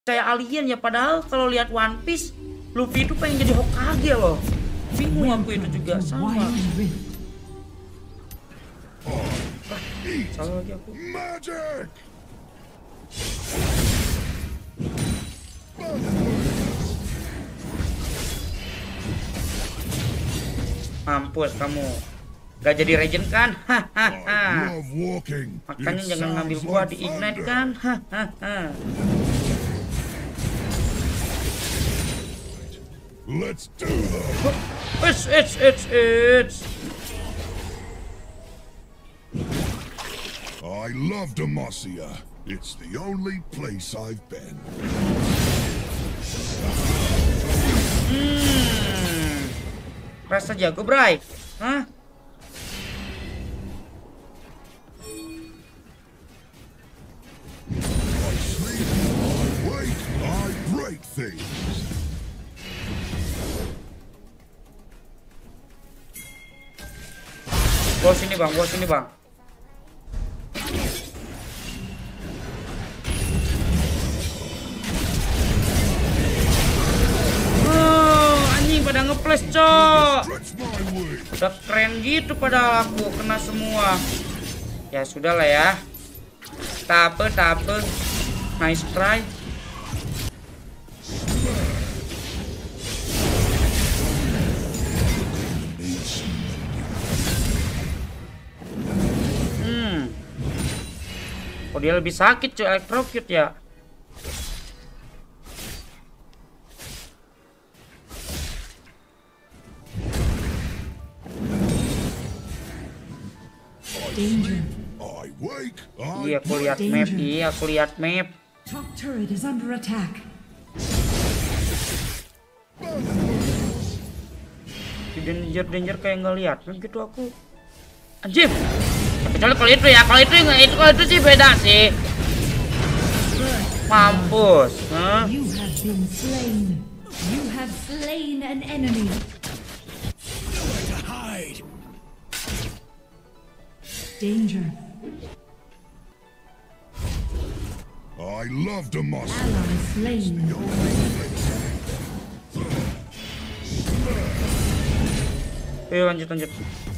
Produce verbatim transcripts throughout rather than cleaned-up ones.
kayak alien ya, padahal kalau lihat One Piece Luffy itu pengen jadi Hokage loh. Bingung aku itu juga sama. Ah, salah lagi aku. Mampus kamu. Gak jadi regen kan? Hahaha. Makanya jangan ngambil buah di ignite kan? Hahaha. Let's do that. It's it's it's it's. I love Demacia. It's the only place I've been. Hmm. Rasa jago, Bray. Hah? I sleep, I wake, I break things. Gua sini bang, gua sini bang. Oh, anjing pada nge-flash, cok. Udah keren gitu pada aku, kena semua. Ya sudah lah ya. Tape, tape. Nice try. Oh, dia lebih sakit cuy, electrocute ya. Danger. Iya, aku lihat map. Iya, aku lihat map. Top turret is under attack. Danger, danger kayak nggak lihat gitu aku. Anjir. Kecuali kalau itu ya, kalau itu nggak itu kalau itu sih beda sih. Mampus. Huh? You have been slain. You have slain an enemy. Danger. I love Demacia. Ally slain. Ayo lanjut lanjut.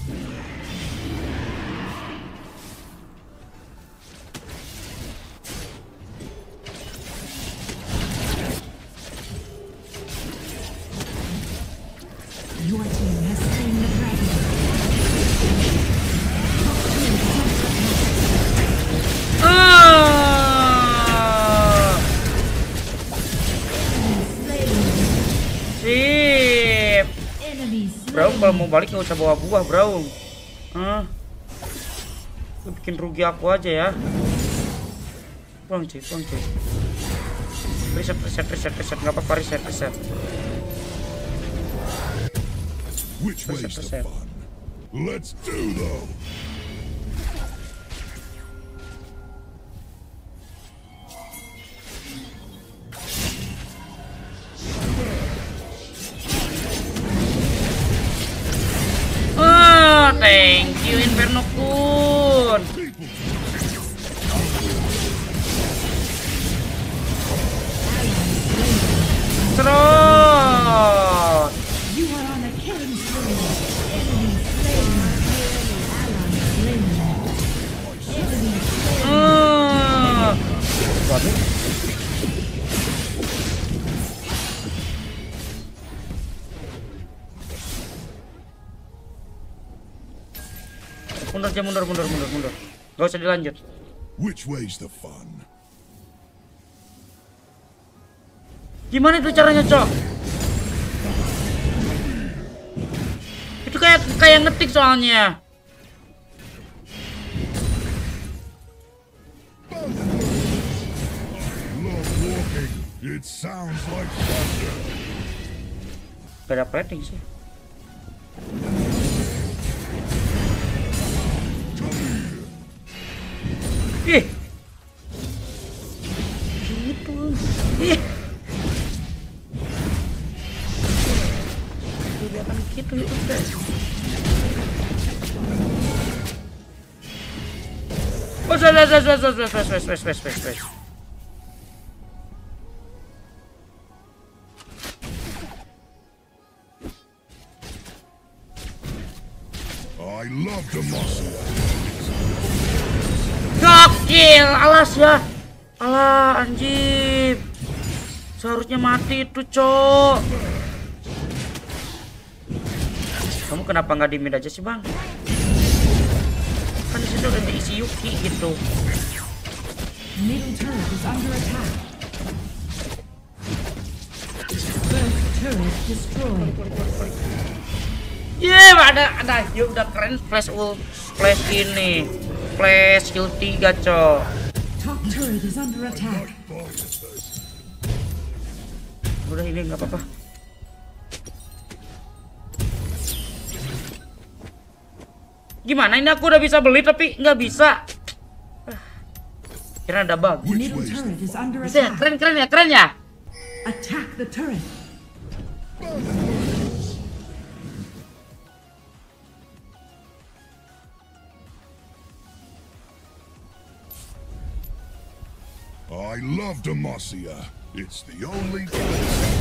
Your team has slain the dragon. Ah! Sip. Bro, kalau mau balik nggak usah bawa buah, bro. Hah? Lu bikin rugi aku aja ya. Pulang cuy, pulang cuy. Reset, reset, reset, reset. Nggak apa-apa, reset, reset. Which way's the fun? Let's do though. Ah, thank you Inferno Kun. Terus. You are on a killing spree. Enemy slain. Ally slain. Enemy slain. Ah. Waduh. Mundur aja, mundur, mundur, mundur, mundur. Gak usah dilanjut. Which way's the fun? Gimana itu caranya, Cok? Itu kayak kayak ngetik soalnya. Love walking. It sounds like thunder. Beda plating sih. Ih. Gitu. Ih. Kelihatan gitu itu deh. Oh, wes wes wes wes wes wes wes wes wes wes. I love Demacia. Gokil, alas ya. Alah anjir. Seharusnya mati itu, cok. Kamu kenapa nggak di mid aja sih, Bang? Kan disitu udah diisi Yuki gitu. Middle turret is under attack. First turret destroyed. Ye, ada ada yuk udah keren flash ult, flash ini, flash skill tiga, cok. Top turret is under attack. Udah ini nggak apa-apa. Gimana ini aku udah bisa beli tapi nggak bisa. Kira ada bug. Middle turret is under Bisa ya? attack. Keren keren ya, keren ya. Attack the turret. I love Demacia. It's the only place.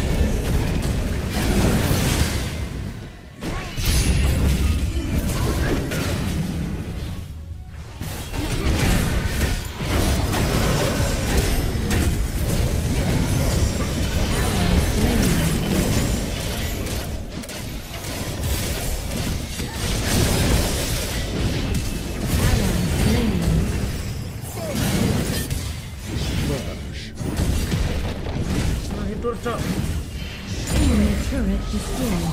Nah, itu, cok. Enemy turret destroyed.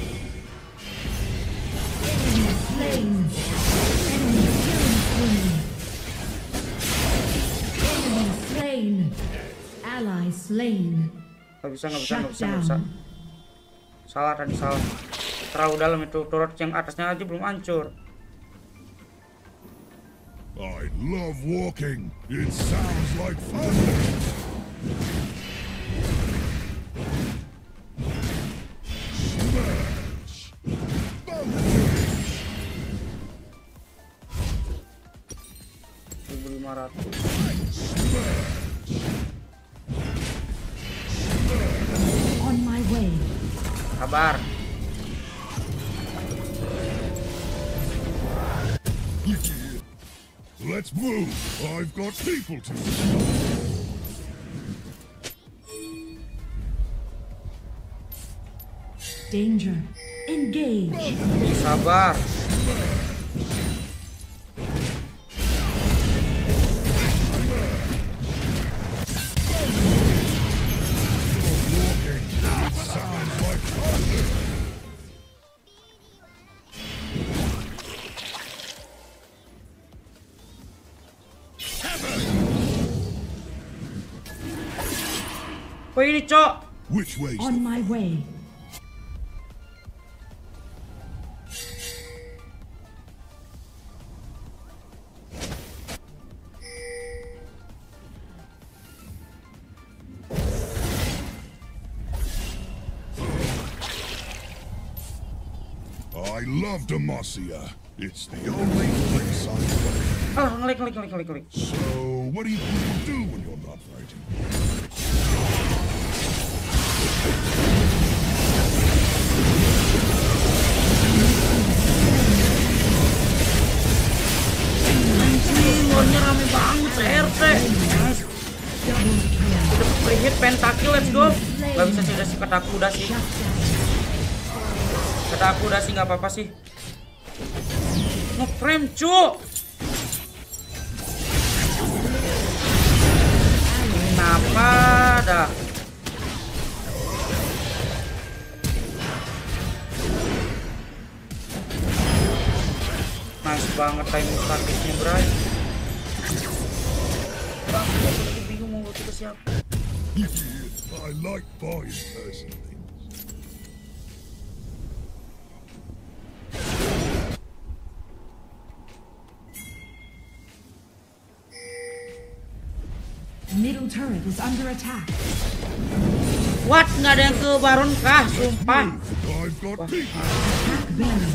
Enemy slain. Enemy killing spree. Enemy slain. Ally slain. Nggak bisa, nggak bisa, Shut nggak bisa, nggak bisa. down. Salah tadi, salah. Terlalu dalam itu, turret yang atasnya aja belum hancur. I love walking. It sounds like fun. Smash. seribu lima ratus. On my way. Sabar. Let's move. I've got people to. Danger. Engage. Sabar. Walking. It sounds like fun. Kok ini, cok? Which way's On the my way. I love Demacia. It's the only place I play. Ah, ngelik, ngelik, ngelik, ngelik, ngelik. So, what do you people do when you're not fighting? Anjing, warnya rame banget, C R T. Nice. Udah free hit, pentakill, let's go. Gak bisa sih, udah sih, kata aku udah sih. Kata aku udah sih, gak apa-apa sih. Nge-frame, cu. Kenapa dah? Nice banget timing statisnya, Bray. Bang, aku lagi bingung mau butuh ke siapa. I like buying person things. Middle turret is under attack. What? Nggak ada yang ke Baron kah? Sumpah. I've got people. Attack Baron.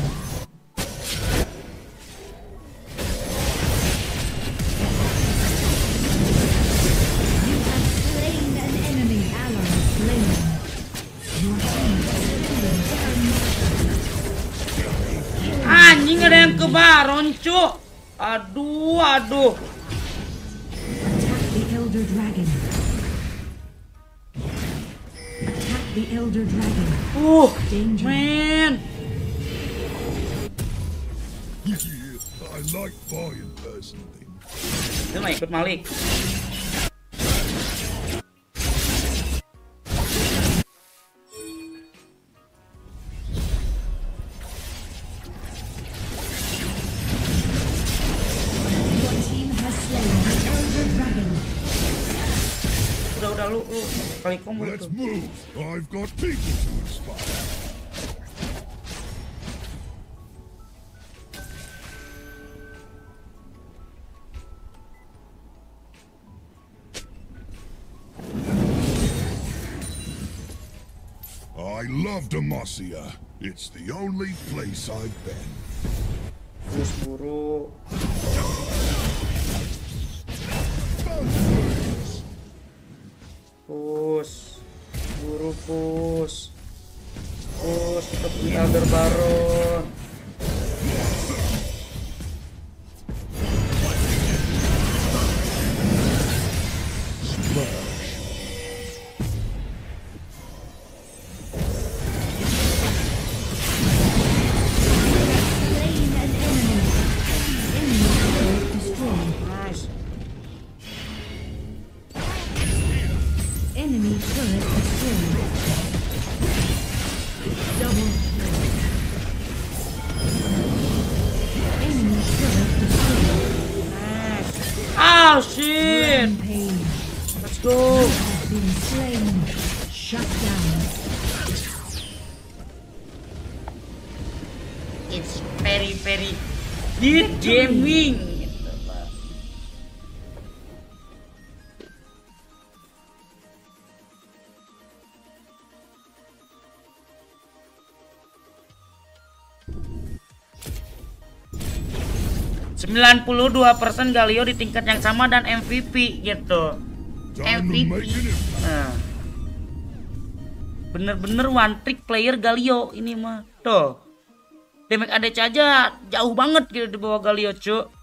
You have slain an enemy ally slain. Your team has slain Baron. Anjing, ada yang ke tuh Baron, cuk. Aduh, aduh. Attack the Elder Dragon. Attack the Elder Dragon. Uh, Danger. men. Yeah, I like buying personally. Dia mah ikut Malik. Your team has slain the Elder Dragon. Udah, udah lu, lu kali combo Let's tuh. move. I've got people to inspire. I love Demacia. It's the only place I've been. Terus buru. Push. Buru push. Push, kita punya Elder Baron. Slain an enemy. Enemy turret destroyed. Nice. Enemy turret destroyed. Double kill. Enemy turret destroyed. Nice. Oh shit. Rampage Let's go. has been slain. Shut down. It's very very good gaming. Gitu, Pak. sembilan puluh dua persen Galio di tingkat yang sama dan M V P gitu. Time to M V P. make an impact. Nah. Bener-bener one trick player Galio ini mah. Tuh. Damage A D C aja jauh banget gitu di bawah Galio, cuk.